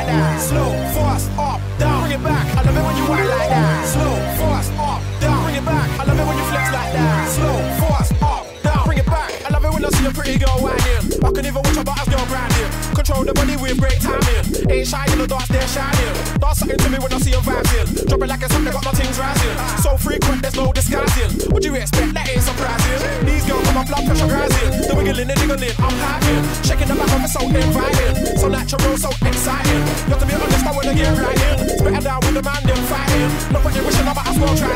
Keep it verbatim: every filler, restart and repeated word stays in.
like that. Slow, fast, up, down, bring it back. I love it when you whine like that. Slow, fast, up, down, bring it back. I love it when you flex like that. Slow, fast, up, down, bring it back. I love it when I see a pretty girl whining. I can even watch a butter's girl grinding. Control the body with great timing. Ain't shy in the dance, they're shining. Dance something to me when I see them vibing. Drop it like it's something, got my things rising. So frequent, there's no disguising. What do you expect? That ain't surprising. These girls got my blood pressure rising. The wiggling and niggling, I'm piping. Shaking the back of it so inviting. So natural, so exciting. You have to be honest, I wanna get right in. It's better down with the man, them fighting. Not what you're wishing about, I will try.